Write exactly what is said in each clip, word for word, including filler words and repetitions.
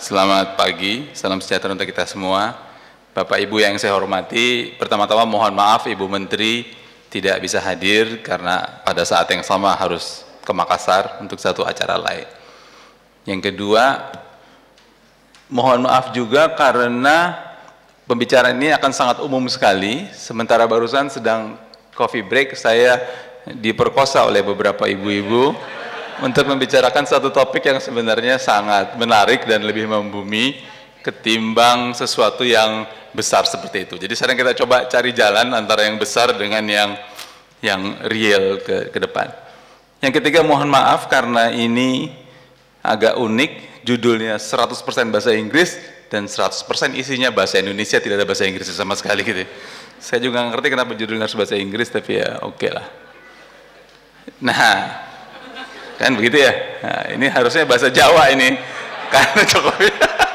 Selamat pagi, salam sejahtera untuk kita semua. Bapak Ibu yang saya hormati, pertama-tama mohon maaf Ibu Menteri tidak bisa hadir karena pada saat yang sama harus ke Makassar untuk satu acara lain. Yang kedua, mohon maaf juga karena pembicaraan ini akan sangat umum sekali, sementara barusan sedang coffee break, saya diperkosa oleh beberapa ibu-ibu untuk membicarakan satu topik yang sebenarnya sangat menarik dan lebih membumi ketimbang sesuatu yang besar seperti itu. Jadi sekarang kita coba cari jalan antara yang besar dengan yang yang real ke, ke depan. Yang ketiga, mohon maaf karena ini agak unik, judulnya seratus persen bahasa Inggris dan seratus persen isinya bahasa Indonesia, tidak ada bahasa Inggris sama sekali gitu. Saya juga nggak ngerti kenapa judulnya harus bahasa Inggris, tapi ya oke okay lah. Nah, kan begitu ya. Nah, ini harusnya bahasa Jawa ini, karena Jokowi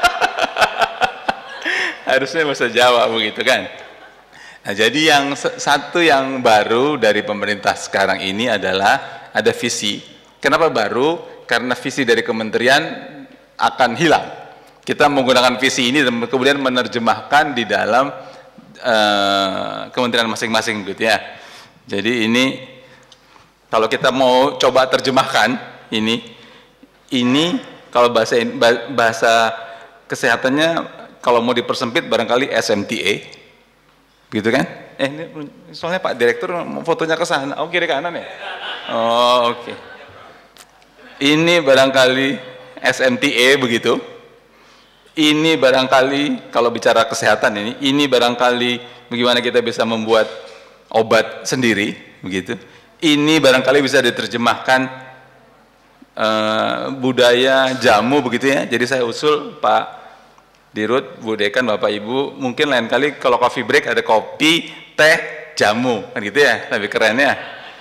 harusnya bahasa Jawa begitu kan. Nah, jadi yang satu yang baru dari pemerintah sekarang ini adalah ada visi. Kenapa baru? Karena visi dari kementerian akan hilang. Kita menggunakan visi ini dan kemudian menerjemahkan di dalam uh, kementerian masing-masing gitu ya. Jadi ini kalau kita mau coba terjemahkan ini, ini kalau bahasa bahasa kesehatannya kalau mau dipersempit barangkali S M T A, gitu kan? Eh, ini soalnya Pak Direktur fotonya ke sana, oh kiri kanan ya? Oh oke. Okay. Ini barangkali S M T A begitu. Ini barangkali kalau bicara kesehatan ini, ini barangkali bagaimana kita bisa membuat obat sendiri, begitu. Ini barangkali bisa diterjemahkan uh, budaya jamu begitu ya. Jadi saya usul Pak Dirut, Bu Dekan, Bapak Ibu, mungkin lain kali kalau coffee break ada kopi, teh, jamu, kan gitu ya, lebih keren ya.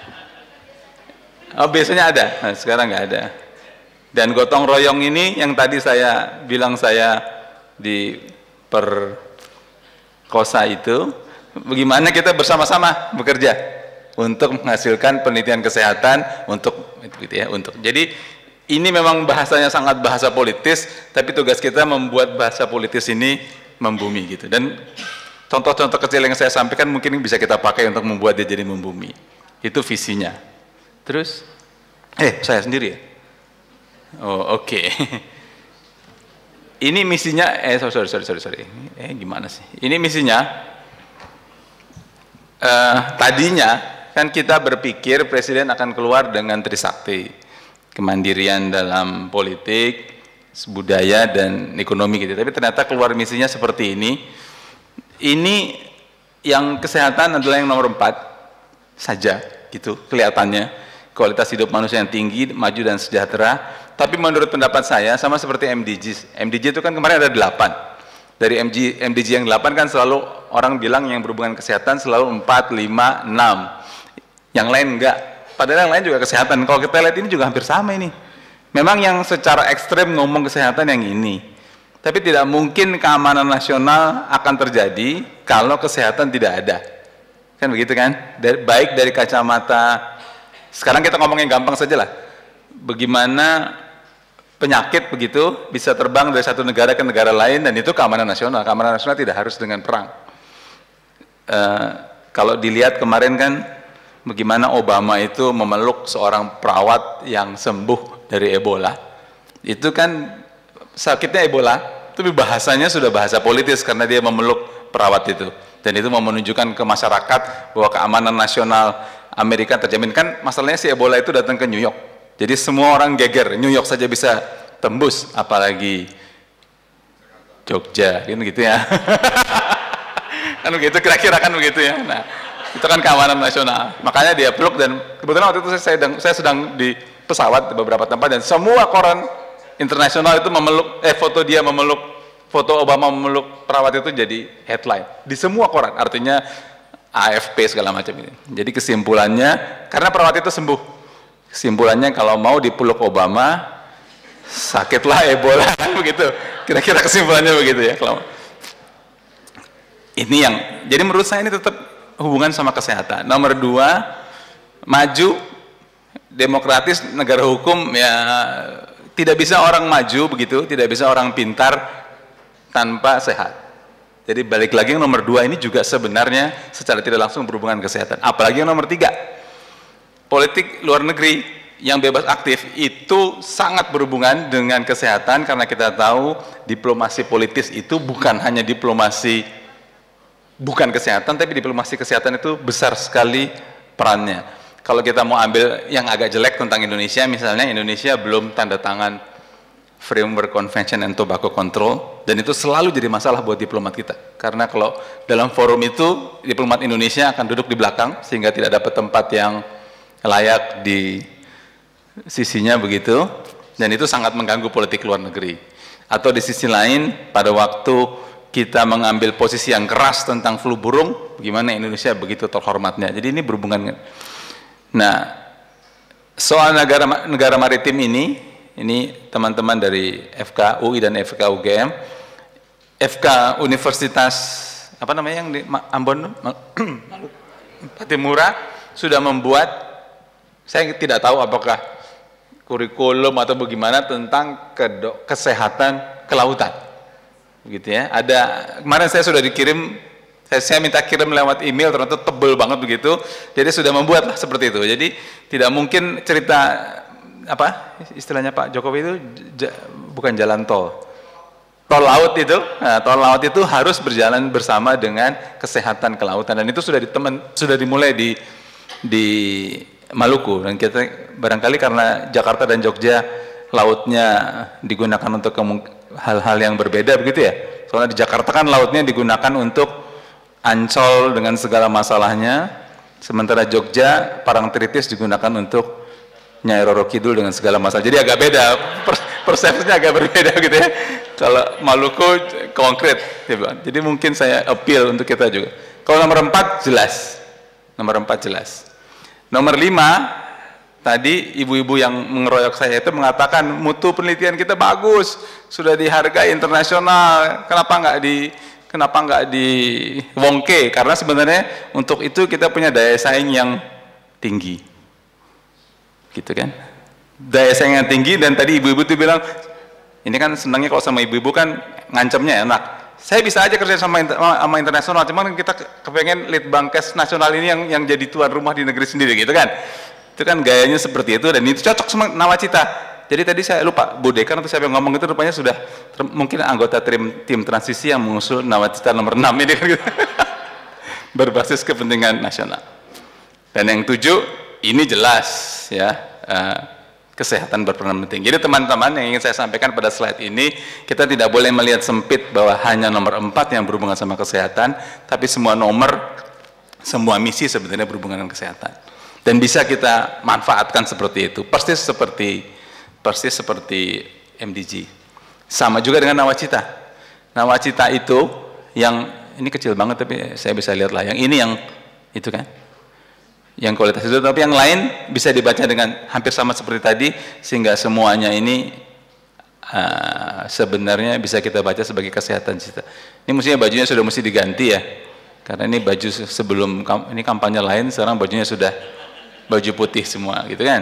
Oh biasanya ada, nah, sekarang nggak ada. Dan gotong royong ini yang tadi saya bilang saya diperkosa itu, bagaimana kita bersama-sama bekerja untuk menghasilkan penelitian kesehatan untuk gitu ya, untuk jadi ini memang bahasanya sangat bahasa politis, tapi tugas kita membuat bahasa politis ini membumi gitu. Dan contoh-contoh kecil yang saya sampaikan mungkin bisa kita pakai untuk membuat dia jadi membumi. Itu visinya. Terus eh saya sendiri ya. Oh oke. Okay. Ini misinya eh sorry sorry sorry sorry. Eh gimana sih? Ini misinya uh, tadinya kan kita berpikir Presiden akan keluar dengan Trisakti, kemandirian dalam politik, budaya, dan ekonomi gitu. Tapi ternyata keluar misinya seperti ini. Ini yang kesehatan adalah yang nomor empat saja, gitu kelihatannya. Kualitas hidup manusia yang tinggi, maju dan sejahtera. Tapi menurut pendapat saya, sama seperti M D G. M D G itu kan kemarin ada delapan. Dari M D G yang delapan kan selalu orang bilang yang berhubungan kesehatan selalu empat, lima, enam. Yang lain enggak, padahal yang lain juga kesehatan. Kalau kita lihat ini juga hampir sama ini. Memang yang secara ekstrem ngomong kesehatan yang ini, tapi tidak mungkin keamanan nasional akan terjadi kalau kesehatan tidak ada, kan begitu kan? Dari, baik dari kacamata, sekarang kita ngomongin gampang saja lah, bagaimana penyakit begitu bisa terbang dari satu negara ke negara lain, dan itu keamanan nasional. Keamanan nasional tidak harus dengan perang. Uh, kalau dilihat kemarin kan bagaimana Obama itu memeluk seorang perawat yang sembuh dari Ebola. Itu kan sakitnya Ebola, tapi bahasanya sudah bahasa politis karena dia memeluk perawat itu. Dan itu mau menunjukkan ke masyarakat bahwa keamanan nasional Amerika terjamin. Kan masalahnya si Ebola itu datang ke New York. Jadi semua orang geger, New York saja bisa tembus, apalagi Jogja, gitu ya. Kan begitu, kira-kira kan begitu ya. Nah, itu kan keamanan nasional, makanya dia peluk. Dan kebetulan waktu itu saya sedang, saya sedang di pesawat di beberapa tempat, dan semua koran internasional itu memeluk, eh foto dia memeluk, foto Obama memeluk perawat itu jadi headline di semua koran, artinya A F P segala macam ini. Jadi kesimpulannya, karena perawat itu sembuh, kesimpulannya kalau mau dipeluk Obama, sakitlah Ebola, begitu. Kira-kira kesimpulannya begitu ya. Kalau ini yang, jadi menurut saya ini tetap hubungan sama kesehatan. Nomor dua, maju, demokratis, negara hukum, ya tidak bisa orang maju begitu, tidak bisa orang pintar tanpa sehat. Jadi balik lagi yang nomor dua ini juga sebenarnya secara tidak langsung berhubungan kesehatan. Apalagi yang nomor tiga, politik luar negeri yang bebas aktif itu sangat berhubungan dengan kesehatan, karena kita tahu diplomasi politis itu bukan hanya diplomasi bukan kesehatan, tapi diplomasi kesehatan itu besar sekali perannya. Kalau kita mau ambil yang agak jelek tentang Indonesia, misalnya Indonesia belum tanda tangan Framework Convention and Tobacco Control, dan itu selalu jadi masalah buat diplomat kita, karena kalau dalam forum itu diplomat Indonesia akan duduk di belakang sehingga tidak dapat tempat yang layak di sisinya begitu, dan itu sangat mengganggu politik luar negeri. Atau di sisi lain, pada waktu kita mengambil posisi yang keras tentang flu burung, bagaimana Indonesia begitu terhormatnya. Jadi ini berhubungan. Nah, soal negara negara maritim ini, ini teman-teman dari F K U I dan F K U G M, F K Universitas apa namanya yang di Ambon, Patimura sudah membuat, saya tidak tahu apakah kurikulum atau bagaimana tentang kesehatan kelautan, begitu ya. Ada kemarin saya sudah dikirim, saya, saya minta kirim lewat email, ternyata tebel banget begitu. Jadi sudah membuat lah seperti itu. Jadi tidak mungkin cerita apa istilahnya Pak Jokowi itu j, bukan jalan tol, tol laut itu. Nah, tol laut itu harus berjalan bersama dengan kesehatan kelautan, dan itu sudah ditemen, sudah dimulai di di Maluku, dan kita barangkali karena Jakarta dan Jogja lautnya digunakan untuk hal-hal yang berbeda begitu ya. Soalnya di Jakarta kan lautnya digunakan untuk Ancol dengan segala masalahnya, sementara Jogja Parangtritis digunakan untuk Nyai Roro Kidul dengan segala masalah. Jadi agak beda, persepsinya agak berbeda gitu ya. Kalau Maluku konkret, jadi mungkin saya appeal untuk kita juga. Kalau nomor empat jelas, nomor empat jelas. Nomor lima, tadi ibu-ibu yang mengeroyok saya itu mengatakan mutu penelitian kita bagus, sudah dihargai internasional. Kenapa nggak di, kenapa nggak di wongke? Karena sebenarnya untuk itu kita punya daya saing yang tinggi, gitu kan? Daya saing yang tinggi, dan tadi ibu-ibu tuh bilang, ini kan senangnya kalau sama ibu-ibu kan ngancamnya enak. Saya bisa aja kerja sama, sama internasional, cuman kita kepengen Litbangkes nasional ini yang yang jadi tuan rumah di negeri sendiri, gitu kan? Itu kan gayanya seperti itu, dan itu cocok sama nawacita. Jadi tadi saya lupa, Bu Dekan atau siapa yang ngomong itu rupanya sudah ter, mungkin anggota tim, tim transisi yang mengusul nawacita nomor enam ini kan, gitu. Berbasis kepentingan nasional. Dan yang tujuh, ini jelas ya, uh, kesehatan berperan penting. Jadi teman-teman, yang ingin saya sampaikan pada slide ini, kita tidak boleh melihat sempit bahwa hanya nomor empat yang berhubungan sama kesehatan, tapi semua nomor, semua misi sebenarnya berhubungan dengan kesehatan. Dan bisa kita manfaatkan seperti itu, persis seperti persis seperti M D G. Sama juga dengan nawacita. Nawacita itu yang ini kecil banget, tapi saya bisa lihat lah. Yang ini yang itu kan, yang kualitas itu, tapi yang lain bisa dibaca dengan hampir sama seperti tadi, sehingga semuanya ini uh, sebenarnya bisa kita baca sebagai kesehatan cita. Ini mestinya bajunya sudah mesti diganti ya, karena ini baju sebelum ini kampanye lain, sekarang bajunya sudah baju putih semua, gitu kan?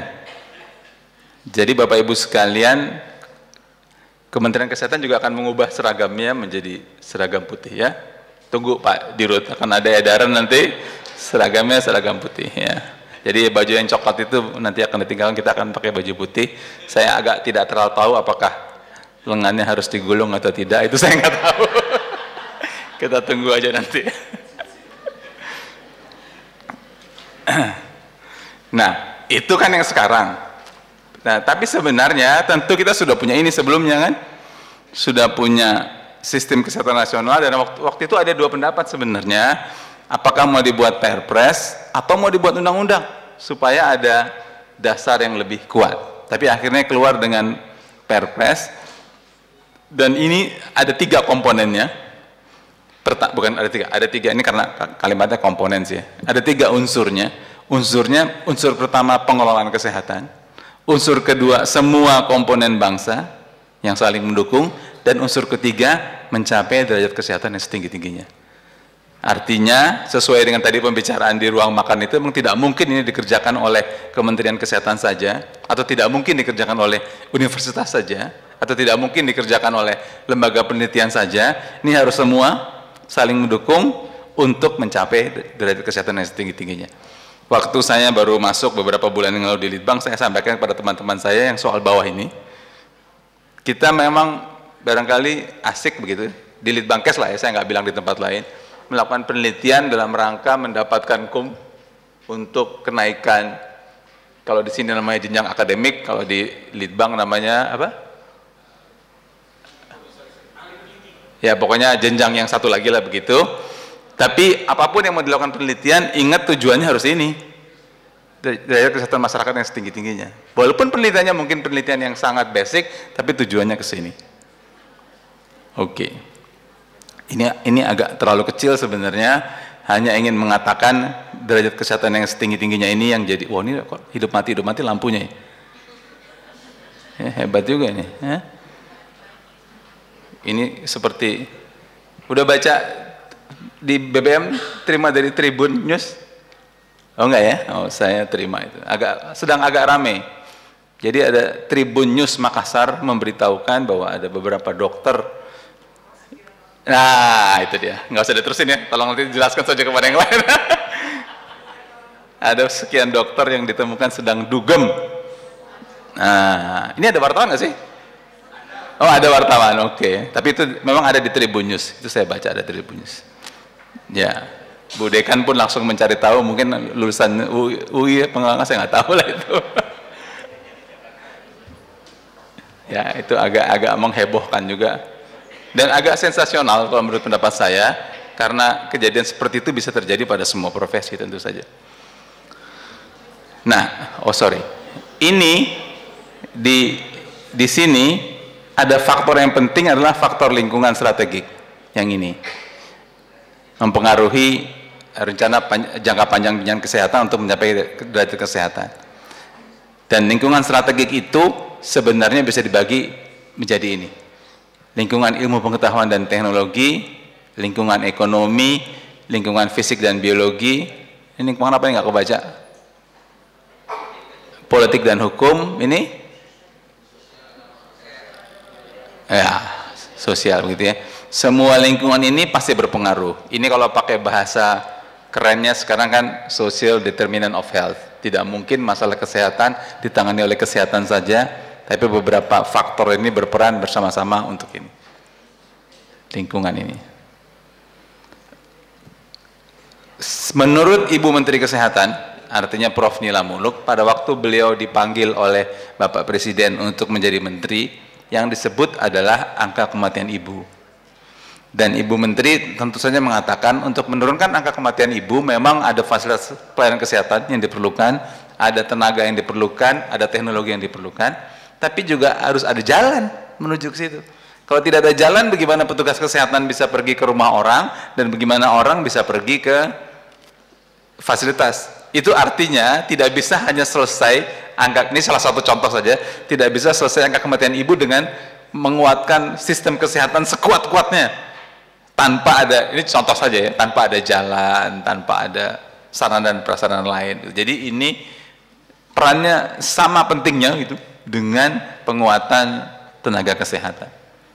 Jadi Bapak Ibu sekalian, Kementerian Kesehatan juga akan mengubah seragamnya menjadi seragam putih ya. Tunggu Pak Dirut, akan ada edaran nanti seragamnya seragam putih ya. Jadi baju yang coklat itu nanti akan ditinggalkan, kita akan pakai baju putih. Saya agak tidak terlalu tahu apakah lengannya harus digulung atau tidak, itu saya nggak tahu. Kita tunggu aja nanti. Nah, itu kan yang sekarang. Nah, tapi sebenarnya tentu kita sudah punya ini sebelumnya kan, sudah punya sistem kesehatan nasional, dan waktu, waktu itu ada dua pendapat sebenarnya. Apakah mau dibuat perpres atau mau dibuat undang-undang supaya ada dasar yang lebih kuat. Tapi akhirnya keluar dengan perpres, dan ini ada tiga komponennya. Perta, bukan ada tiga, ada tiga ini karena kalimatnya komponen sih ya. Ada tiga unsurnya. Unsurnya, unsur pertama pengelolaan kesehatan, unsur kedua semua komponen bangsa yang saling mendukung, dan unsur ketiga mencapai derajat kesehatan yang setinggi-tingginya. Artinya sesuai dengan tadi pembicaraan di ruang makan itu, memang tidak mungkin ini dikerjakan oleh Kementerian Kesehatan saja, atau tidak mungkin dikerjakan oleh universitas saja, atau tidak mungkin dikerjakan oleh lembaga penelitian saja. Ini harus semua saling mendukung untuk mencapai derajat kesehatan yang setinggi-tingginya. Waktu saya baru masuk beberapa bulan yang lalu di Litbang, saya sampaikan kepada teman-teman saya yang soal bawah ini, kita memang barangkali asik begitu, di Litbangkes lah ya, saya nggak bilang di tempat lain, melakukan penelitian dalam rangka mendapatkan kum untuk kenaikan, kalau di sini namanya jenjang akademik, kalau di Litbang namanya apa? Ya pokoknya jenjang yang satu lagi lah begitu. Tapi apapun yang mau dilakukan penelitian, ingat tujuannya harus ini, derajat kesehatan masyarakat yang setinggi-tingginya. Walaupun penelitiannya mungkin penelitian yang sangat basic, tapi tujuannya ke sini. Oke. Ini ini agak terlalu kecil sebenarnya, hanya ingin mengatakan derajat kesehatan yang setinggi-tingginya ini yang jadi, wah ini kok hidup mati hidup mati lampunya ya. Ya, hebat juga ini. Ya. Ini seperti udah baca di B B M, terima dari Tribun News? Oh enggak ya? Oh saya terima itu. Agak sedang agak rame. Jadi ada Tribun News Makassar memberitahukan bahwa ada beberapa dokter. Nah itu dia, nggak usah diterusin ya, tolong nanti jelaskan saja kepada yang lain. Ada sekian dokter yang ditemukan sedang dugem. Nah ini ada wartawan nggak sih? Oh ada wartawan, oke. Okay. Tapi itu memang ada di Tribun News, itu saya baca ada Tribun News. Ya, Bu Dekan pun langsung mencari tahu, mungkin lulusan U I pengawas saya nggak tahu lah itu. Ya itu agak-agak menghebohkan juga. Dan agak sensasional kalau menurut pendapat saya, karena kejadian seperti itu bisa terjadi pada semua profesi tentu saja. Nah, oh sorry, ini di di sini ada faktor yang penting adalah faktor lingkungan strategik yang ini mempengaruhi rencana panj jangka panjang pendidikan kesehatan untuk mencapai derajat kesehatan. Dan lingkungan strategik itu sebenarnya bisa dibagi menjadi ini. Lingkungan ilmu pengetahuan dan teknologi, lingkungan ekonomi, lingkungan fisik dan biologi. Ini lingkungan apa yang nggak kebaca? Politik dan hukum, ini? Ya, sosial begitu ya. Semua lingkungan ini pasti berpengaruh. Ini kalau pakai bahasa kerennya sekarang kan social determinant of health. Tidak mungkin masalah kesehatan ditangani oleh kesehatan saja, tapi beberapa faktor ini berperan bersama-sama untuk ini, lingkungan ini. Menurut Ibu Menteri Kesehatan, artinya Prof Nila Muluk, pada waktu beliau dipanggil oleh Bapak Presiden untuk menjadi menteri, yang disebut adalah angka kematian ibu. Dan Ibu Menteri tentu saja mengatakan untuk menurunkan angka kematian ibu memang ada fasilitas pelayanan kesehatan yang diperlukan, ada tenaga yang diperlukan, ada teknologi yang diperlukan, tapi juga harus ada jalan menuju ke situ. Kalau tidak ada jalan, bagaimana petugas kesehatan bisa pergi ke rumah orang, dan bagaimana orang bisa pergi ke fasilitas. Itu artinya tidak bisa hanya selesai angka, ini salah satu contoh saja, tidak bisa selesai angka kematian ibu dengan menguatkan sistem kesehatan sekuat-kuatnya tanpa ada, ini contoh saja ya, tanpa ada jalan, tanpa ada sarana dan prasarana lain. Jadi ini perannya sama pentingnya gitu dengan penguatan tenaga kesehatan.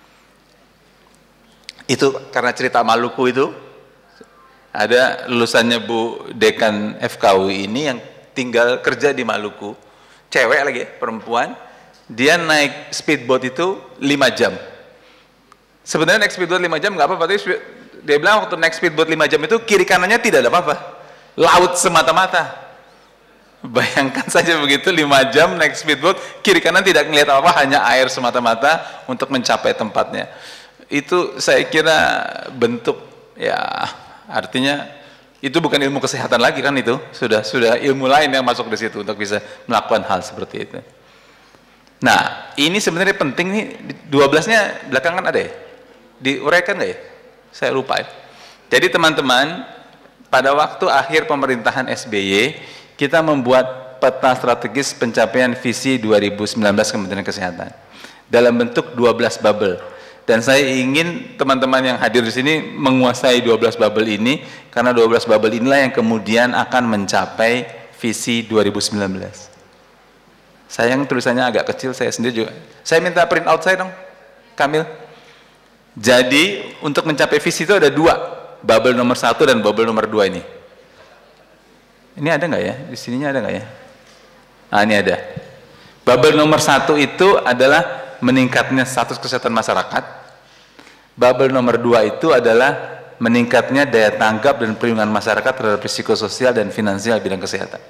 Itu karena cerita Maluku itu, ada lulusannya Bu Dekan F K U I ini yang tinggal kerja di Maluku, cewek lagi ya, perempuan, dia naik speedboat itu lima jam. Sebenarnya naik speedboat lima jam nggak apa-apa, tapi dia bilang waktu naik speedboat lima jam itu kiri kanannya tidak ada apa-apa, laut semata-mata. Bayangkan saja begitu, lima jam naik speedboat, kiri kanan tidak melihat apa-apa, hanya air semata-mata untuk mencapai tempatnya. Itu saya kira bentuk, ya artinya itu bukan ilmu kesehatan lagi kan, itu sudah sudah ilmu lain yang masuk di situ untuk bisa melakukan hal seperti itu. Nah ini sebenarnya penting nih, dua belasnya belakangan ada ya, diuraikan nggak ya? Saya lupa ya. Jadi teman-teman, pada waktu akhir pemerintahan S B Y kita membuat peta strategis pencapaian visi dua ribu sembilan belas Kementerian Kesehatan dalam bentuk dua belas bubble. Dan saya ingin teman-teman yang hadir di sini menguasai dua belas bubble ini, karena dua belas bubble inilah yang kemudian akan mencapai visi dua ribu sembilan belas. Sayang tulisannya agak kecil, saya sendiri juga. Saya minta print out saya dong, Kamil. Jadi untuk mencapai visi itu ada dua, bubble nomor satu dan bubble nomor dua ini. Ini ada nggak ya? Di sininya ada nggak ya? Ah, ini ada. Bubble nomor satu itu adalah meningkatnya status kesehatan masyarakat. Bubble nomor dua itu adalah meningkatnya daya tanggap dan perlindungan masyarakat terhadap risiko sosial dan finansial bidang kesehatan.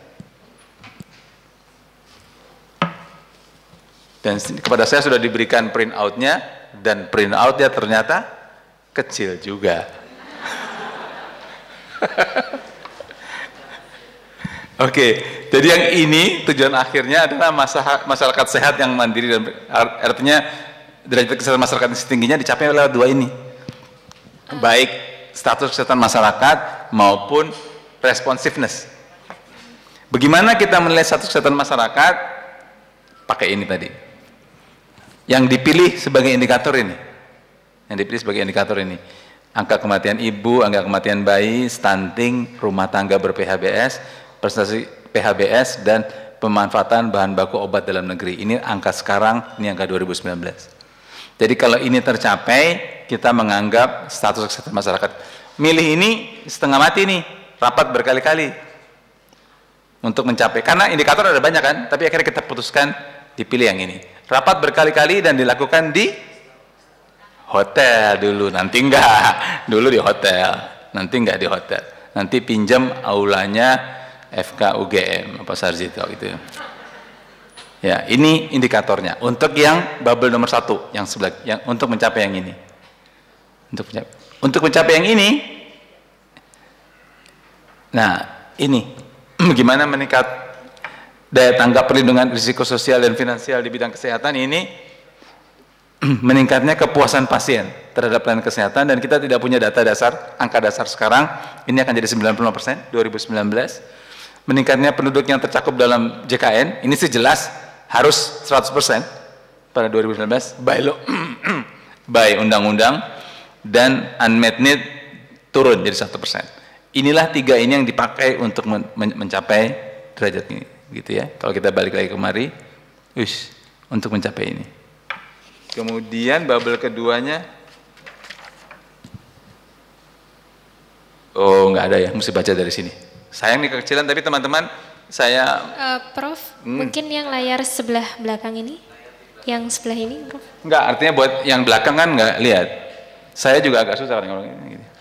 Dan kepada saya sudah diberikan print out-nya, dan print out-nya ternyata kecil juga. Oke, jadi yang ini tujuan akhirnya adalah masyarakat sehat yang mandiri, dan artinya derajat kesehatan masyarakat yang tingginya dicapai lewat dua ini, baik status kesehatan masyarakat maupun responsiveness. Bagaimana kita menilai status kesehatan masyarakat? Pakai ini tadi, yang dipilih sebagai indikator ini, yang dipilih sebagai indikator ini, angka kematian ibu, angka kematian bayi, stunting, rumah tangga ber-P H B S, prestasi P H B S, dan pemanfaatan bahan baku obat dalam negeri. Ini angka sekarang, ini angka dua ribu sembilan belas. Jadi kalau ini tercapai, kita menganggap status kesehatan masyarakat. Milih ini setengah mati nih, rapat berkali-kali untuk mencapai. Karena indikator ada banyak kan, tapi akhirnya kita putuskan dipilih yang ini. Rapat berkali-kali dan dilakukan di hotel dulu, nanti enggak. Dulu di hotel, nanti enggak di hotel. Nanti pinjam aulanya F K U G M, apa Sarjito gitu. Ya, ini indikatornya untuk yang bubble nomor satu, yang sebelah, yang untuk mencapai yang ini. Untuk mencapai, untuk mencapai yang ini, nah ini bagaimana meningkat daya tanggap perlindungan risiko sosial dan finansial di bidang kesehatan ini, meningkatnya kepuasan pasien terhadap pelayanan kesehatan, dan kita tidak punya data dasar, angka dasar sekarang, ini akan jadi sembilan puluh lima persen dua ribu sembilan belas. Meningkatnya penduduk yang tercakup dalam J K N, ini sih jelas harus seratus persen pada dua ribu sembilan belas by law, by undang-undang, dan unmet need turun jadi satu persen. Inilah tiga ini yang dipakai untuk men mencapai derajat ini, gitu ya. Kalau kita balik lagi kemari, wish, untuk mencapai ini. Kemudian bubble keduanya, oh nggak ada ya, mesti baca dari sini. Sayang nih kekecilan, tapi teman-teman saya uh, Prof, hmm. mungkin yang layar sebelah belakang ini, yang sebelah ini, Prof. Enggak, artinya buat yang belakang kan nggak lihat. Saya juga agak susah kalau ini. Gitu.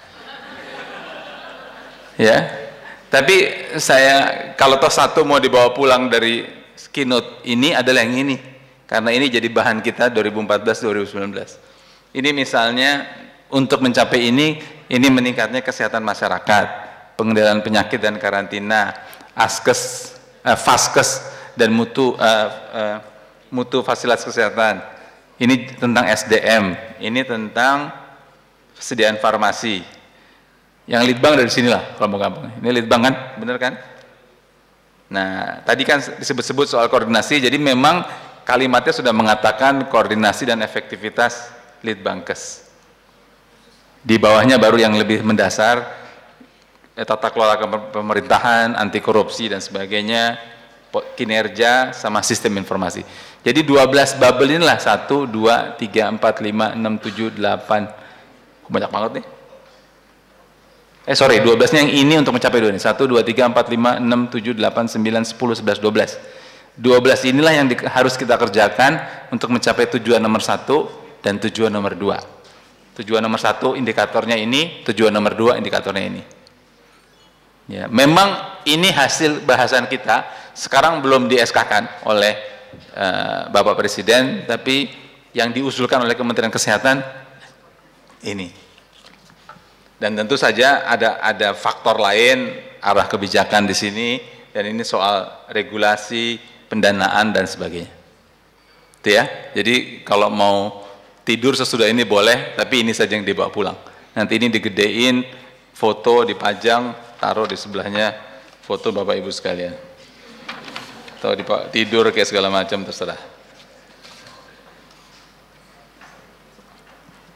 Ya, tapi saya kalau toh satu mau dibawa pulang dari keynote ini adalah yang ini, karena ini jadi bahan kita dua ribu empat belas dua ribu sembilan belas. Ini misalnya untuk mencapai ini, ini meningkatnya kesehatan masyarakat, pengendalian penyakit dan karantina, askes, eh, faskes, dan mutu, eh, eh, mutu fasilitas kesehatan. Ini tentang S D M, ini tentang persediaan farmasi. Yang litbang dari sinilah, kalau mau gampang. Ini litbang kan, bener kan? Nah, tadi kan disebut-sebut soal koordinasi, jadi memang kalimatnya sudah mengatakan koordinasi dan efektivitas litbangkes. Di bawahnya baru yang lebih mendasar, tata kelola pemerintahan, anti korupsi dan sebagainya, kinerja sama sistem informasi. Jadi dua belas bubble inilah, satu, dua, tiga, empat, lima, enam, tujuh, delapan, banyak banget nih. Eh sorry, dua belas-nya yang ini untuk mencapai dua ini. satu, dua, tiga, empat, lima, enam, tujuh, delapan, sembilan, sepuluh, sebelas, dua belas. dua belas inilah yang di, harus kita kerjakan untuk mencapai tujuan nomor satu dan tujuan nomor dua. Tujuan nomor satu indikatornya ini, tujuan nomor dua indikatornya ini. Ya, memang ini hasil bahasan kita, sekarang belum di S K-kan oleh uh, Bapak Presiden, tapi yang diusulkan oleh Kementerian Kesehatan ini. Dan tentu saja ada ada faktor lain, arah kebijakan di sini, dan ini soal regulasi, pendanaan dan sebagainya. Itu ya. Jadi kalau mau tidur sesudah ini boleh, tapi ini saja yang dibawa pulang. Nanti ini digedein, foto dipajang, taruh di sebelahnya foto Bapak Ibu sekalian. Atau tidur kayak segala macam terserah.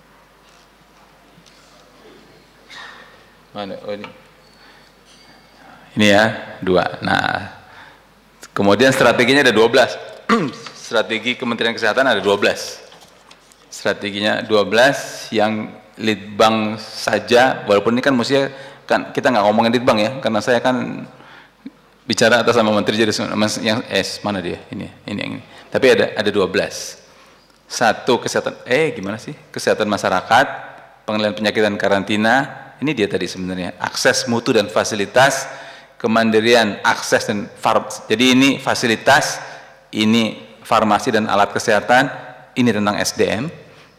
mana? Oh, ini. Ini ya, dua. Nah, kemudian strateginya ada dua belas. Strategi Kementerian Kesehatan ada dua belas. Strateginya dua belas yang lead bank saja, walaupun ini kan mestinya kan kita nggak ngomongin lead bank ya, karena saya kan bicara atas nama menteri jadi yang S mana dia? Ini, ini yang ini. Tapi ada ada dua belas. Satu kesehatan, eh gimana sih? Kesehatan masyarakat, pengendalian penyakit dan karantina. Ini dia tadi sebenarnya, akses mutu dan fasilitas, kemandirian akses dan farm. Jadi ini fasilitas, ini farmasi dan alat kesehatan, ini tentang S D M.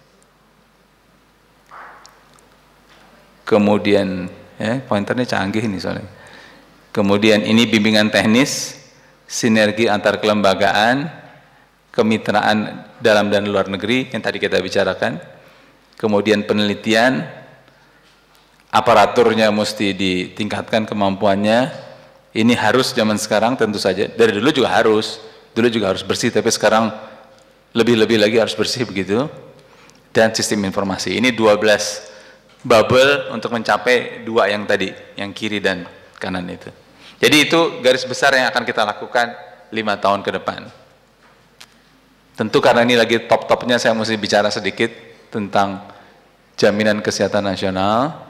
Kemudian, ya, pointernya canggih ini soalnya. Kemudian ini bimbingan teknis, sinergi antar kelembagaan, kemitraan dalam dan luar negeri yang tadi kita bicarakan. Kemudian penelitian, aparaturnya mesti ditingkatkan kemampuannya. Ini harus zaman sekarang tentu saja. Dari dulu juga harus, dulu juga harus bersih, tapi sekarang lebih-lebih lagi harus bersih begitu. Dan sistem informasi. Ini dua belas bubble untuk mencapai dua yang tadi, yang kiri dan kanan itu. Jadi itu garis besar yang akan kita lakukan lima tahun ke depan. Tentu karena ini lagi top-topnya saya mesti bicara sedikit tentang jaminan kesehatan nasional.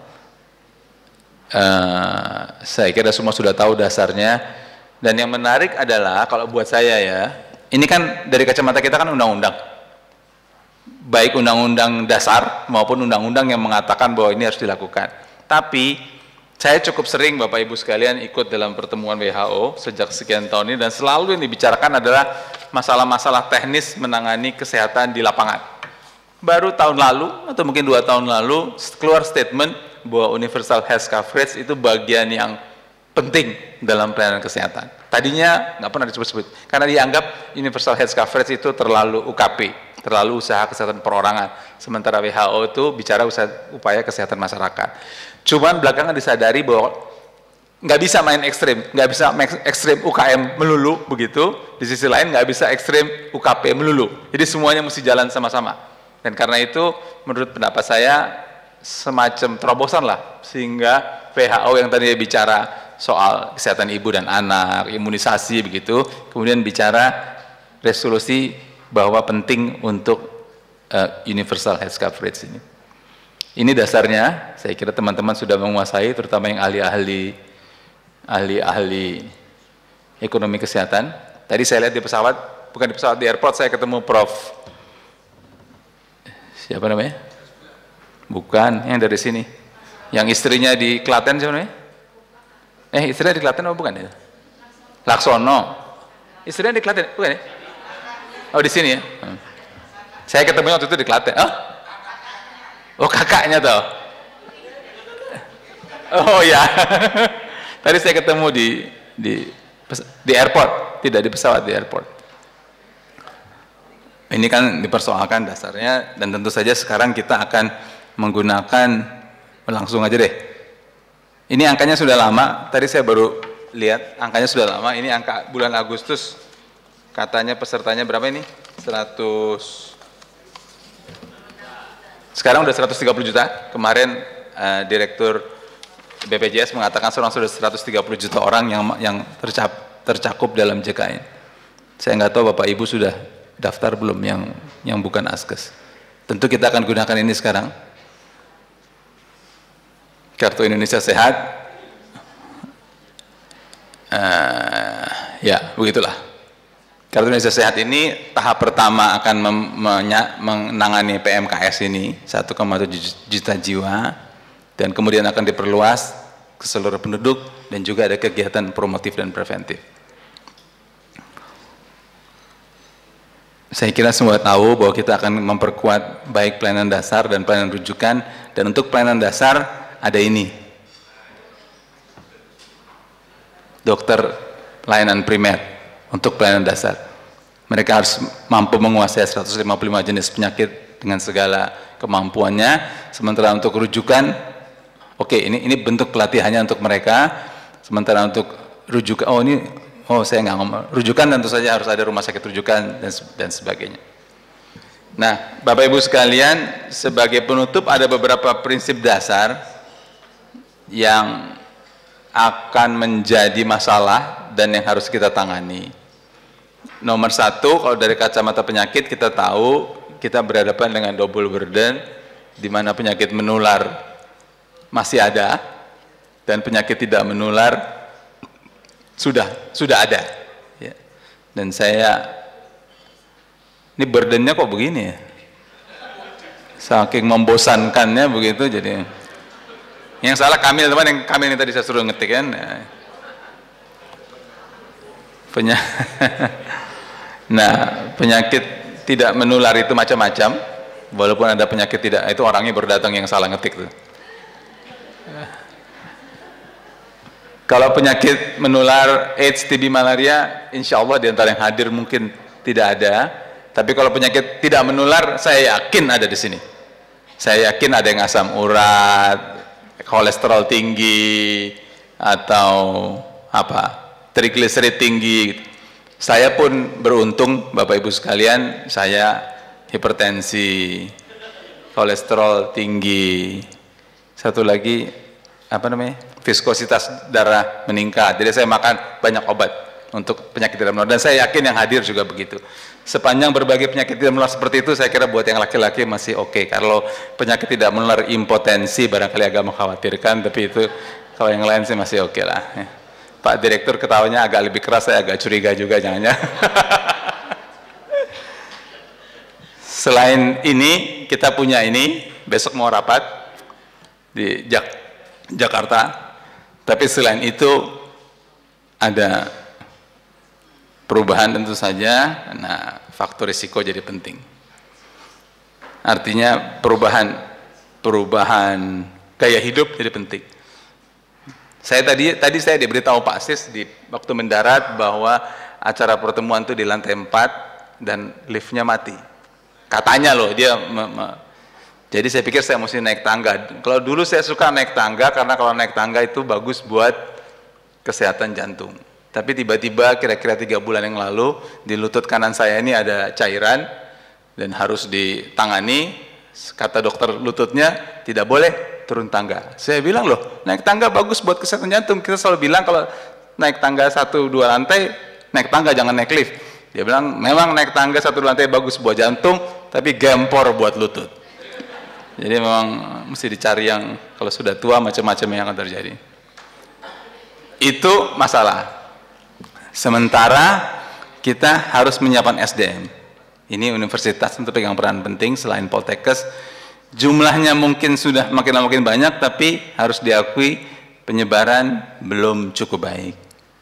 Uh, saya kira semua sudah tahu dasarnya, dan yang menarik adalah kalau buat saya ya, ini kan dari kacamata kita kan undang-undang, baik undang-undang dasar maupun undang-undang yang mengatakan bahwa ini harus dilakukan. Tapi saya cukup sering Bapak Ibu sekalian ikut dalam pertemuan W H O sejak sekian tahun ini, dan selalu yang dibicarakan adalah masalah-masalah teknis menangani kesehatan di lapangan. Baru tahun lalu atau mungkin dua tahun lalu keluar statement bahwa universal health coverage itu bagian yang penting dalam pelayanan kesehatan. Tadinya nggak pernah disebut-sebut karena dianggap universal health coverage itu terlalu U K P, terlalu usaha kesehatan perorangan. Sementara W H O itu bicara usaha, upaya kesehatan masyarakat. Cuman belakangan disadari bahwa nggak bisa main ekstrim, nggak bisa ekstrim U K M melulu begitu. Di sisi lain nggak bisa ekstrim U K P melulu. Jadi semuanya mesti jalan sama-sama. Dan karena itu menurut pendapat saya semacam terobosan lah, sehingga W H O yang tadi bicara soal kesehatan ibu dan anak, imunisasi begitu, kemudian bicara resolusi bahwa penting untuk uh, universal health coverage ini. Ini dasarnya, saya kira teman-teman sudah menguasai, terutama yang ahli-ahli ahli-ahli ekonomi kesehatan. Tadi saya lihat di pesawat, bukan di pesawat, di airport saya ketemu Prof Siapa namanya? Bukan, yang dari sini. Yang istrinya di Klaten siapa namanya? Eh, istrinya di Klaten apa bukan ya? Laksono. Istrinya di Klaten, bukan ya? Oh, di sini ya? Hmm. Saya ketemu waktu itu di Klaten. Oh, oh kakaknya toh. Oh ya. Tadi saya ketemu di di di airport, tidak di pesawat, di airport. Ini kan dipersoalkan dasarnya, dan tentu saja sekarang kita akan menggunakan, langsung aja deh. Ini angkanya sudah lama, tadi saya baru lihat angkanya sudah lama. Ini angka bulan Agustus, katanya pesertanya berapa ini? seratus. Sekarang udah seratus tiga puluh juta. Kemarin uh, Direktur B P J S mengatakan sekarang sudah seratus tiga puluh juta orang yang yang tercap, tercakup dalam J K N. Saya nggak tahu Bapak Ibu sudah daftar belum yang yang bukan askes. Tentu kita akan gunakan ini sekarang. Kartu Indonesia Sehat. Uh, ya, begitulah. Kartu Indonesia Sehat ini tahap pertama akan menangani P M K S ini satu koma tujuh juta jiwa, dan kemudian akan diperluas ke seluruh penduduk, dan juga ada kegiatan promotif dan preventif. Saya kira semua tahu bahwa kita akan memperkuat baik pelayanan dasar dan pelayanan rujukan, dan untuk pelayanan dasar ada ini. Dokter layanan primer untuk pelayanan dasar. Mereka harus mampu menguasai seratus lima puluh lima jenis penyakit dengan segala kemampuannya. Sementara untuk rujukan, oke, okay, ini ini bentuk pelatihannya untuk mereka. Sementara untuk rujukan, oh ini Oh, saya nggak ngomong. Rujukan tentu saja harus ada rumah sakit rujukan dan, dan sebagainya. Nah, Bapak Ibu sekalian, sebagai penutup ada beberapa prinsip dasar yang akan menjadi masalah dan yang harus kita tangani. Nomor satu, kalau dari kacamata penyakit kita tahu kita berhadapan dengan double burden, di mana penyakit menular masih ada dan penyakit tidak menular sudah sudah ada. Ya. Dan saya ini burdennya kok begini ya? Saking membosankannya begitu jadi. Yang salah Kamil teman, yang Kamil ini tadi saya suruh ngetik kan. Penya nah, penyakit tidak menular itu macam-macam. Walaupun ada penyakit tidak, itu orangnya berdatang yang salah ngetik tuh. Kalau penyakit menular AIDS, T B, malaria, insya Allah di antara yang hadir mungkin tidak ada. Tapi kalau penyakit tidak menular, saya yakin ada di sini. Saya yakin ada yang asam urat, kolesterol tinggi, atau apa, trigliserid tinggi. Saya pun beruntung, Bapak Ibu sekalian, saya hipertensi, kolesterol tinggi, satu lagi apa namanya, viskositas darah meningkat. Jadi saya makan banyak obat untuk penyakit tidak menular, dan saya yakin yang hadir juga begitu. Sepanjang berbagai penyakit tidak menular seperti itu, saya kira buat yang laki-laki masih oke. Okay. Kalau penyakit tidak menular impotensi barangkali agak mengkhawatirkan, tapi itu kalau yang lain sih masih oke okay lah. Pak Direktur ketawanya agak lebih keras, saya agak curiga juga jangan-jangan. Selain ini, kita punya ini, besok mau rapat di Jak Jakarta. Tapi selain itu ada perubahan tentu saja. Nah, faktor risiko jadi penting. Artinya perubahan perubahan gaya hidup jadi penting. Saya tadi tadi saya diberitahu Pak Sis di waktu mendarat bahwa acara pertemuan itu di lantai empat dan liftnya mati. Katanya loh dia me, me, jadi saya pikir saya mesti naik tangga. Kalau dulu saya suka naik tangga karena kalau naik tangga itu bagus buat kesehatan jantung. Tapi tiba-tiba kira-kira tiga bulan yang lalu di lutut kanan saya ini ada cairan dan harus ditangani. Kata dokter lututnya tidak boleh turun tangga. Saya bilang loh, naik tangga bagus buat kesehatan jantung. Kita selalu bilang kalau naik tangga satu dua lantai, naik tangga jangan naik lift. Dia bilang memang naik tangga satu dua lantai bagus buat jantung, tapi gempor buat lutut. Jadi memang mesti dicari yang kalau sudah tua macam-macam yang akan terjadi. Itu masalah. Sementara kita harus menyiapkan S D M. Ini universitas untuk pegang peran penting selain Poltekkes. Jumlahnya mungkin sudah makin lama makin banyak, tapi harus diakui penyebaran belum cukup baik.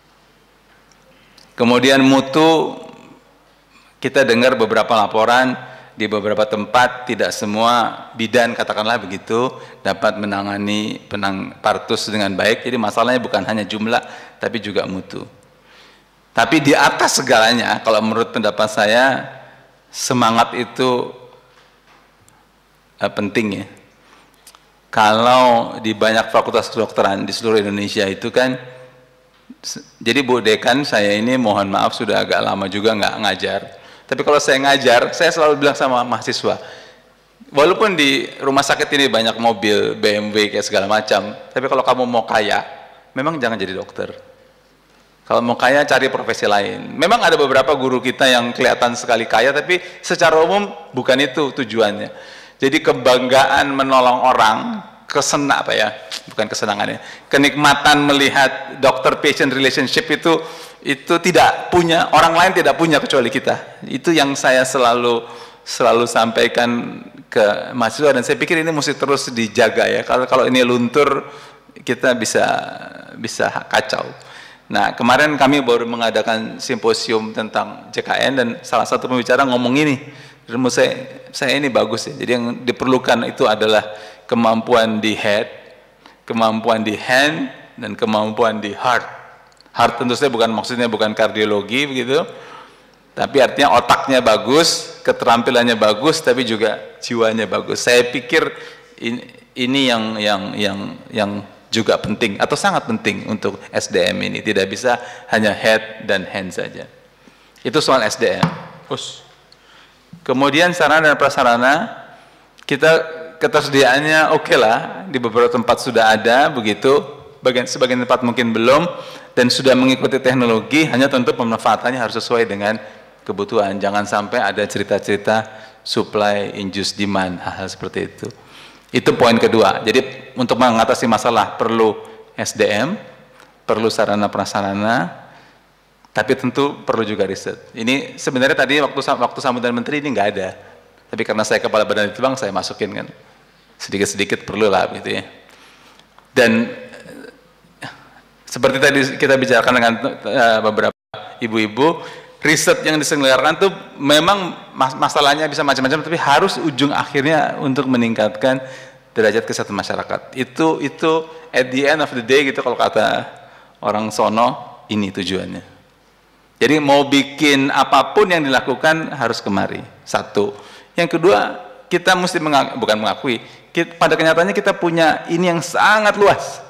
Kemudian mutu, kita dengar beberapa laporan di beberapa tempat tidak semua bidan katakanlah begitu dapat menangani penang partus dengan baik. Jadi masalahnya bukan hanya jumlah tapi juga mutu. Tapi di atas segalanya, kalau menurut pendapat saya, semangat itu Uh, penting ya. Kalau di banyak fakultas kedokteran di seluruh Indonesia itu kan, jadi Bu Dekan saya ini mohon maaf sudah agak lama juga nggak ngajar. Tapi kalau saya ngajar, saya selalu bilang sama mahasiswa, walaupun di rumah sakit ini banyak mobil, B M W kayak segala macam, tapi kalau kamu mau kaya, memang jangan jadi dokter. Kalau mau kaya cari profesi lain. Memang ada beberapa guru kita yang kelihatan sekali kaya, tapi secara umum bukan itu tujuannya. Jadi kebanggaan menolong orang, kesenang apa ya, bukan kesenangan ya, kenikmatan melihat dokter patient relationship itu itu tidak punya, orang lain tidak punya kecuali kita. Itu yang saya selalu selalu sampaikan ke mahasiswa, dan saya pikir ini mesti terus dijaga ya. Kalau kalau ini luntur kita bisa bisa kacau. Nah, kemarin kami baru mengadakan simposium tentang J K N dan salah satu pembicara ngomong ini. Menurut saya, saya ini bagus ya. Jadi yang diperlukan itu adalah kemampuan di head, kemampuan di hand, dan kemampuan di heart. Heart tentu saja bukan maksudnya bukan kardiologi begitu, tapi artinya otaknya bagus, keterampilannya bagus, tapi juga jiwanya bagus. Saya pikir ini, ini yang yang yang yang juga penting atau sangat penting untuk S D M ini. Tidak bisa hanya head dan hand saja. Itu soal S D M. Us. Kemudian sarana dan prasarana, kita ketersediaannya oke okay lah, di beberapa tempat sudah ada begitu, bagian sebagian tempat mungkin belum, dan sudah mengikuti teknologi, hanya tentu pemanfaatannya harus sesuai dengan kebutuhan. Jangan sampai ada cerita-cerita supply induced demand, hal-hal seperti itu. Itu poin kedua. Jadi untuk mengatasi masalah perlu S D M, perlu sarana prasarana, tapi tentu perlu juga riset. Ini sebenarnya tadi waktu waktu sambutan menteri ini nggak ada, tapi karena saya kepala badan litbang saya masukin kan, sedikit-sedikit perlu lah gitu ya. Dan seperti tadi kita bicarakan dengan uh, beberapa ibu-ibu, riset yang diselenggarakan tuh memang mas masalahnya bisa macam-macam, tapi harus ujung akhirnya untuk meningkatkan derajat kesehatan masyarakat. Itu itu at the end of the day gitu kalau kata orang sono, ini tujuannya. Jadi mau bikin apapun yang dilakukan harus kemari. Satu. Yang kedua, kita mesti mengakui, bukan mengakui, kita, pada kenyataannya kita punya ini yang sangat luas.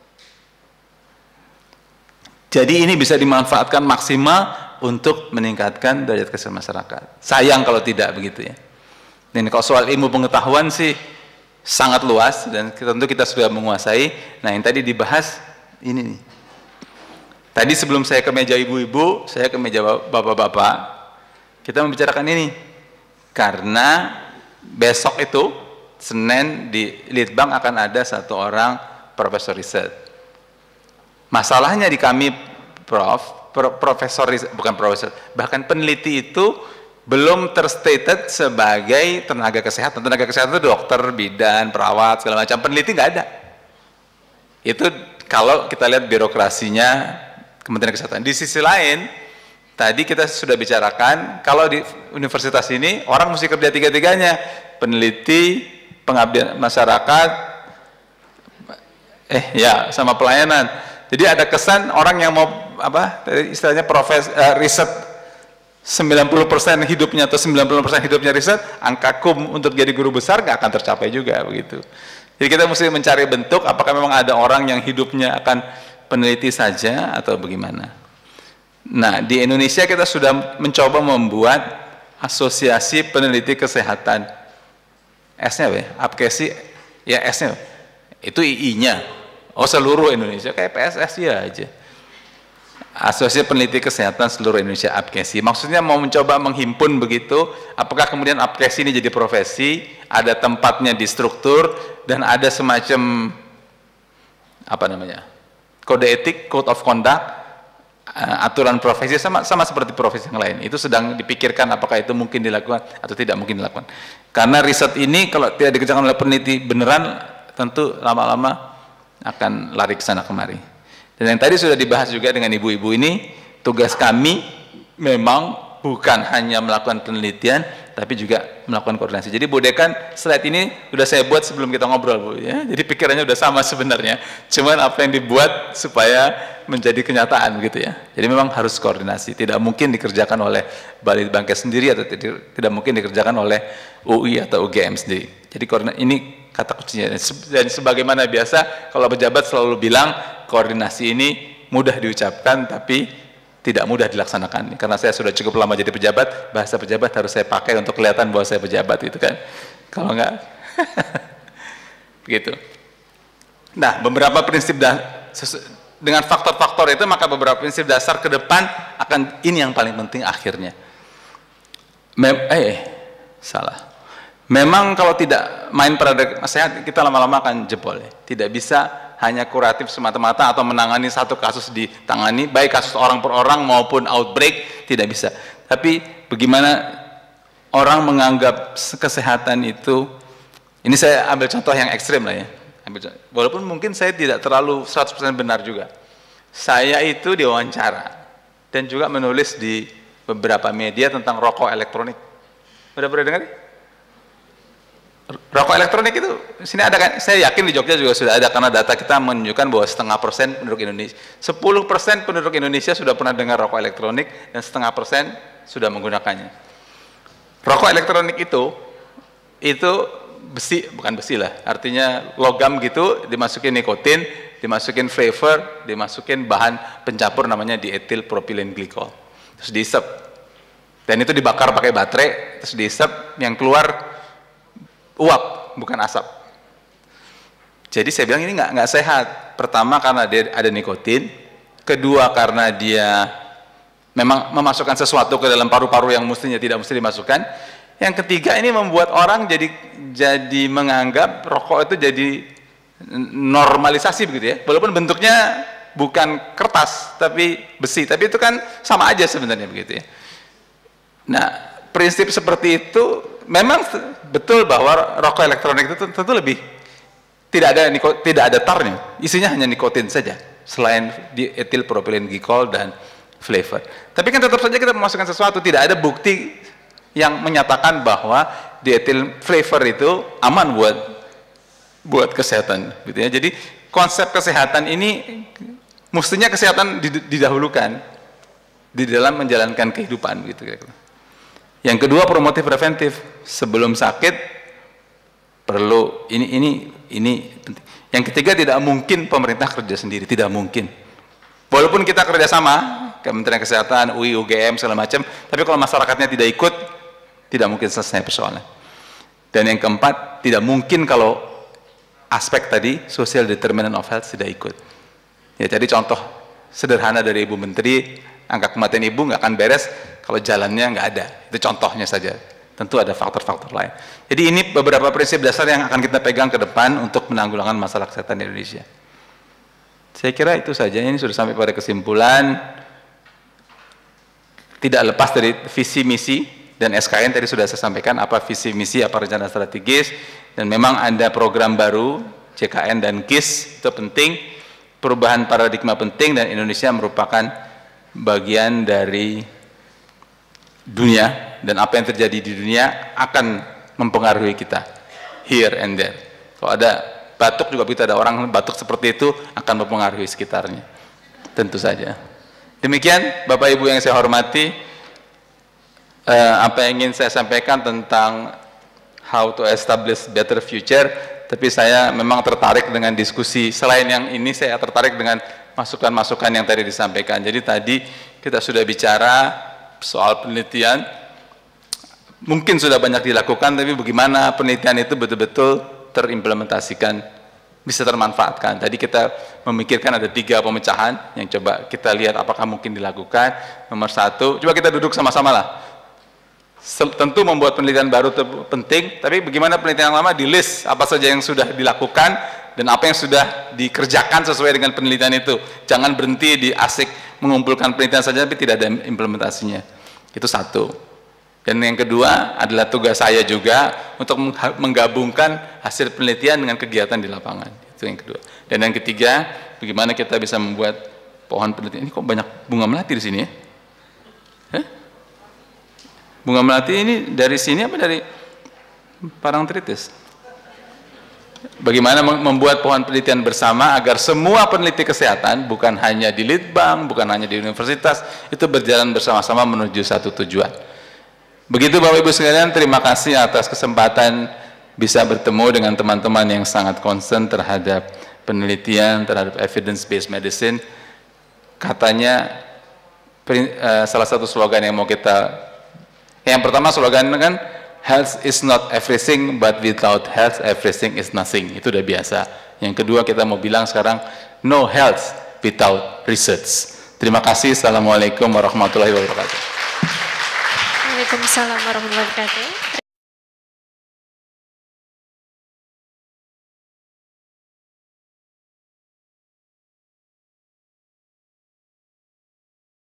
Jadi ini bisa dimanfaatkan maksimal untuk meningkatkan derajat kesehatan masyarakat. Sayang kalau tidak begitu ya. Dan kalau soal ilmu pengetahuan sih sangat luas dan tentu kita sudah menguasai. Nah yang tadi dibahas ini nih. Tadi sebelum saya ke meja ibu-ibu, saya ke meja bapak-bapak, kita membicarakan ini. Karena besok itu, Senin di Litbang akan ada satu orang profesor riset. Masalahnya di kami, Prof, pro, profesor riset, bukan profesor, bahkan peneliti itu belum terstated sebagai tenaga kesehatan. Tenaga kesehatan itu dokter, bidan, perawat, segala macam. Peneliti nggak ada. Itu kalau kita lihat birokrasinya Kementerian Kesehatan. Di sisi lain, tadi kita sudah bicarakan, kalau di universitas ini, orang mesti kerja tiga-tiganya. Peneliti, pengabdian masyarakat, eh ya, sama pelayanan. Jadi ada kesan orang yang mau, apa, istilahnya profes, uh, riset, sembilan puluh persen hidupnya atau sembilan puluh persen hidupnya riset, angka kum untuk jadi guru besar nggak akan tercapai juga, begitu. Jadi kita mesti mencari bentuk, apakah memang ada orang yang hidupnya akan peneliti saja atau bagaimana. Nah, di Indonesia kita sudah mencoba membuat asosiasi peneliti kesehatan. S-nya apa ya? Apkesi, ya S-nya. Itu I I-nya. Oh, seluruh Indonesia, kayak P S S ya aja. Asosiasi Peneliti Kesehatan Seluruh Indonesia, Apkesi. Maksudnya mau mencoba menghimpun begitu, apakah kemudian Apkesi ini jadi profesi, ada tempatnya di struktur, dan ada semacam, apa namanya, kode etik, code of conduct, uh, aturan profesi sama sama seperti profesi yang lain. Itu sedang dipikirkan apakah itu mungkin dilakukan atau tidak mungkin dilakukan. Karena riset ini kalau tidak dikerjakan oleh peneliti beneran, tentu lama-lama akan lari ke sana kemari. Dan yang tadi sudah dibahas juga dengan ibu-ibu ini, tugas kami memang bukan hanya melakukan penelitian, tapi juga melakukan koordinasi. Jadi Bu Dekan, slide ini sudah saya buat sebelum kita ngobrol, Bu. Ya. Jadi pikirannya sudah sama sebenarnya. Cuman apa yang dibuat supaya menjadi kenyataan, gitu ya. Jadi memang harus koordinasi. Tidak mungkin dikerjakan oleh Balitbangkes sendiri atau tidak, tidak mungkin dikerjakan oleh U I atau U G M sendiri. Jadi koordinasi ini kata kuncinya. Dan sebagaimana biasa, kalau pejabat selalu bilang koordinasi ini mudah diucapkan, tapi tidak mudah dilaksanakan. Karena saya sudah cukup lama jadi pejabat, bahasa pejabat harus saya pakai untuk kelihatan bahwa saya pejabat, itu kan. Kalau enggak, begitu. Nah, beberapa prinsip dah, dengan faktor-faktor itu, maka beberapa prinsip dasar ke depan akan, ini yang paling penting akhirnya. Mem eh, salah. Memang kalau tidak main pada sehat, kita lama-lama akan jebol ya. Tidak bisa hanya kuratif semata-mata atau menangani satu kasus ditangani, baik kasus orang per orang maupun outbreak, tidak bisa. Tapi bagaimana orang menganggap kesehatan itu, ini saya ambil contoh yang ekstrim lah ya. Ambil, walaupun mungkin saya tidak terlalu seratus persen benar juga. Saya itu diwawancara dan juga menulis di beberapa media tentang rokok elektronik. Udah pernah dengar? Rokok elektronik itu sini ada kan? Saya yakin di Jogja juga sudah ada, karena data kita menunjukkan bahwa setengah persen penduduk Indonesia, sepuluh persen penduduk Indonesia sudah pernah dengar rokok elektronik dan setengah persen sudah menggunakannya. Rokok elektronik itu itu besi, bukan besi lah, artinya logam gitu, dimasukin nikotin, dimasukin flavor, dimasukin bahan pencampur namanya dietil propylene glycol, terus diisep, dan itu dibakar pakai baterai, terus diisep, yang keluar uap, bukan asap. Jadi saya bilang ini nggak nggak sehat. Pertama karena dia ada nikotin, kedua karena dia memang memasukkan sesuatu ke dalam paru-paru yang mestinya tidak mesti dimasukkan. Yang ketiga ini membuat orang jadi jadi menganggap rokok itu jadi normalisasi begitu ya. Walaupun bentuknya bukan kertas tapi besi, tapi itu kan sama aja sebenarnya begitu ya. Nah, prinsip seperti itu memang betul bahwa rokok elektronik itu tentu lebih tidak ada tidak ada tarnya, isinya hanya nikotin saja selain di etil propilin glikol dan flavor. Tapi kan tetap saja kita memasukkan sesuatu, tidak ada bukti yang menyatakan bahwa dietil flavor itu aman buat buat kesehatan gitu ya. Jadi konsep kesehatan ini mestinya kesehatan didahulukan di dalam menjalankan kehidupan gitu kira-kira. Yang kedua promotif preventif, sebelum sakit perlu ini ini ini penting. Yang ketiga tidak mungkin pemerintah kerja sendiri, tidak mungkin. Walaupun kita kerjasama Kementerian Kesehatan, U I, U G M segala macam, tapi kalau masyarakatnya tidak ikut, tidak mungkin selesai persoalan. Dan yang keempat, tidak mungkin kalau aspek tadi social determinant of health tidak ikut. Ya, jadi contoh sederhana dari Ibu Menteri, angka kematian ibu nggak akan beres kalau jalannya nggak ada. Itu contohnya saja. Tentu ada faktor-faktor lain. Jadi ini beberapa prinsip dasar yang akan kita pegang ke depan untuk menanggulangan masalah kesehatan di Indonesia. Saya kira itu saja. Ini sudah sampai pada kesimpulan. Tidak lepas dari visi misi dan S K N tadi sudah saya sampaikan apa visi misi, apa rencana strategis, dan memang ada program baru C K N dan K I S itu penting, perubahan paradigma penting, dan Indonesia merupakan bagian dari dunia, dan apa yang terjadi di dunia akan mempengaruhi kita here and there. Kalau ada batuk juga kita ada orang batuk seperti itu akan mempengaruhi sekitarnya, tentu saja. Demikian Bapak Ibu yang saya hormati, eh, apa yang ingin saya sampaikan tentang how to establish better future. Tapi saya memang tertarik dengan diskusi selain yang ini, saya tertarik dengan masukan-masukan yang tadi disampaikan. Jadi tadi kita sudah bicara soal penelitian, mungkin sudah banyak dilakukan, tapi bagaimana penelitian itu betul-betul terimplementasikan, bisa termanfaatkan. Tadi kita memikirkan ada tiga pemecahan yang coba kita lihat apakah mungkin dilakukan. Nomor satu, coba kita duduk sama-sama lah. Tentu membuat penelitian baru penting, tapi bagaimana penelitian yang lama di list apa saja yang sudah dilakukan dan apa yang sudah dikerjakan sesuai dengan penelitian itu. Jangan berhenti di asik mengumpulkan penelitian saja tapi tidak ada implementasinya. Itu satu. Dan yang kedua adalah tugas saya juga untuk menggabungkan hasil penelitian dengan kegiatan di lapangan. Itu yang kedua. Dan yang ketiga, bagaimana kita bisa membuat pohon penelitian. Ini kok banyak bunga melati di sini ya? Hah? Bunga melati ini dari sini apa dari Parangtritis? Bagaimana membuat pohon penelitian bersama agar semua peneliti kesehatan, bukan hanya di Litbang, bukan hanya di universitas, itu berjalan bersama-sama menuju satu tujuan. Begitu Bapak Ibu sekalian, terima kasih atas kesempatan bisa bertemu dengan teman-teman yang sangat concern terhadap penelitian, terhadap evidence-based medicine. Katanya salah satu slogan yang mau kita, yang pertama slogan kan, health is not everything, but without health everything is nothing. Itu udah biasa. Yang kedua kita mau bilang sekarang, no health without research. Terima kasih. Assalamualaikum warahmatullahi wabarakatuh. Waalaikumsalam warahmatullahi wabarakatuh.